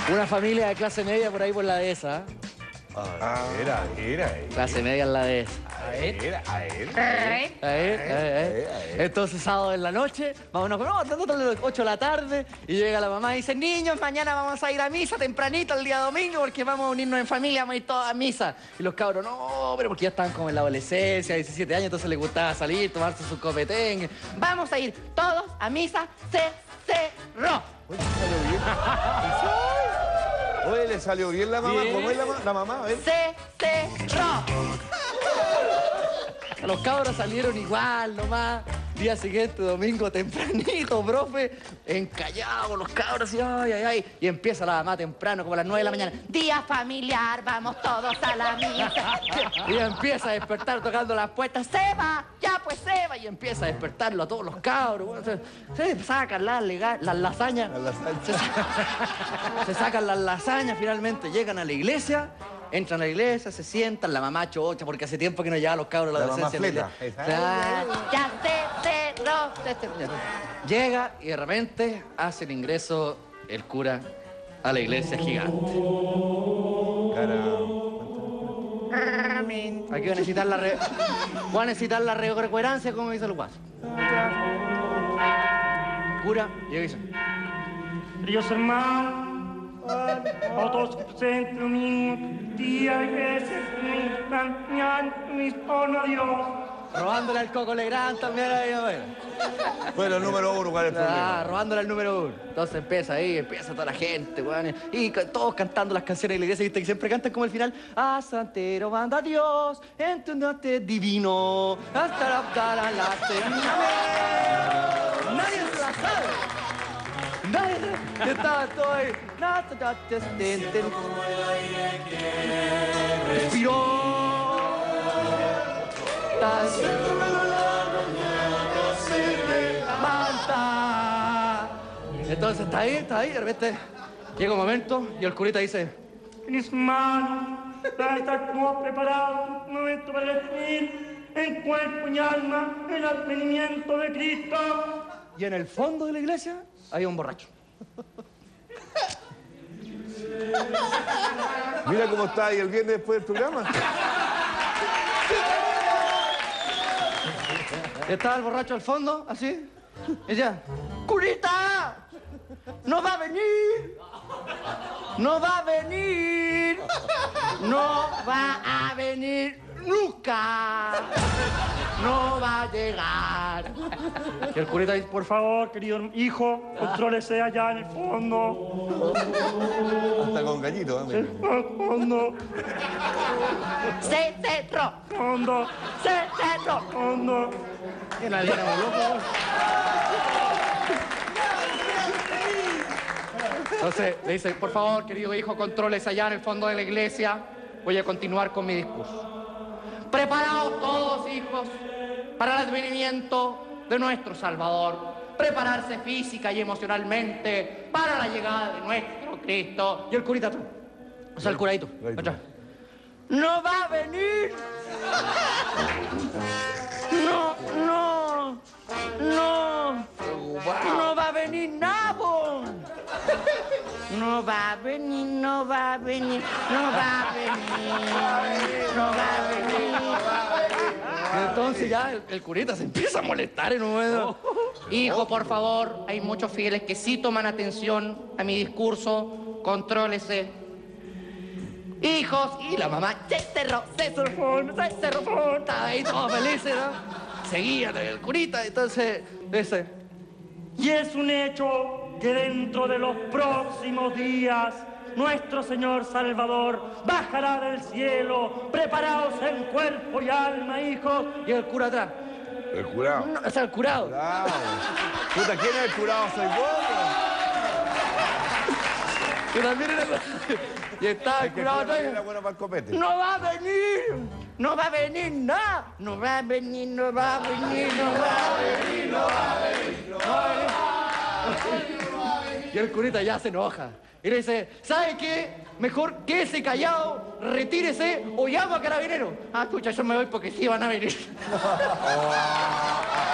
Una familia de clase media por ahí por la dehesa. Era. Clase media en la dehesa. Entonces, sábado en la noche, vámonos con 8 de la tarde, y llega la mamá y dice: niños, mañana vamos a ir a misa tempranito el día domingo porque vamos a unirnos en familia, vamos a ir todos a misa. Y los cabros, no, pero porque ya estaban como en la adolescencia, 17 años, entonces les gustaba salir, tomarse su copetengue. Vamos a ir todos a misa, se cerró. Oye, ¿le salió bien la mamá? Bien. ¿Cómo es la mamá? A ver. Se cerró. Los cabros salieron igual nomás. Día siguiente, domingo, tempranito, profe, encallados los cabros y ay. Y empieza la mamá temprano, como a las 9 de la mañana. Día familiar, vamos todos a la misa. Y empieza a despertar tocando las puertas. ¡Se va! ¡Ya pues se va! Y empieza a despertarlo a todos los cabros. Bueno, se sacan las lasañas. Se sacan las lasañas, finalmente llegan a la iglesia. Entran a la iglesia, se sientan, la mamá chocha, porque hace tiempo que no lleva a los cabros a la adolescencia. Ya se cerró. Llega y de repente hace el ingreso el cura a la iglesia gigante. Aquí voy a necesitar la reverencia, como dice el guaso. Cura, llega y dice: queridos hermanos, a todos presentes domingo, día de iglesia, mañana, mis honor a Dios. robándole al Coco Legrand también ahí, Bueno, el número 1, ¿cuál es el problema? robándole al número 1. Entonces empieza toda la gente, weón. Y todos cantando las canciones de la iglesia, ¿viste? Que siempre cantan como el final. A Santero manda Dios, en tu noche divino. Hasta la nadie se la sabe. Estaba todo ahí. Respiró. Entonces está ahí, de repente llega un momento y el curita dice: Mis manos, para estar como preparados, un momento para definir en cuerpo y alma el advenimiento de Cristo. Y en el fondo de la iglesia había un borracho. Mira cómo está ahí el viernes después del programa. Estaba el borracho al fondo, así. Y decía: ¡Curita! ¡No va a venir! ¡No va a venir! ¡No va a venir nunca! ¡No va a llegar! Y el curita dice: Por favor, querido hijo, contrólese allá en el fondo. Hasta con gallito, ¿eh? Fondo, ¡Se cerró! fondo, ¡Se cerró! fondo. Y nadie era muy loco. Entonces le dice: por favor, querido hijo, contrólese allá en el fondo de la iglesia. Voy a continuar con mi discurso. Preparaos todos, hijos, para el advenimiento de nuestro Salvador. Prepararse física y emocionalmente para la llegada de nuestro Cristo. Y el curita, o sea, el curadito, atrás. ¡No va a venir! ¡No va a venir nada! No va a venir. Entonces ya el curita se empieza a molestar en un momento. Hijo, por favor, hay muchos fieles que sí toman atención a mi discurso. Contrólese. Hijos, y la mamá se cerró, estaba ahí todo feliz, ¿no? Seguía el curita, entonces dice: Y es un hecho que dentro de los próximos días nuestro Señor Salvador bajará del cielo. Preparaos en cuerpo y alma, hijos. Y el cura atrás. El curado. No, o sea, el curado. Curado. Puta, ¿quién es el curado? Soy vos. Que también era... Y estaba el curado atrás. Era bueno para el copete. ¡No va a venir! ¡No va a venir nada! ¡No va a venir! Y el curita ya se enoja. Y le dice: ¿sabe qué? Mejor quédese callado, retírese o llamo a carabineros. Ah, escucha, yo me voy porque sí van a venir.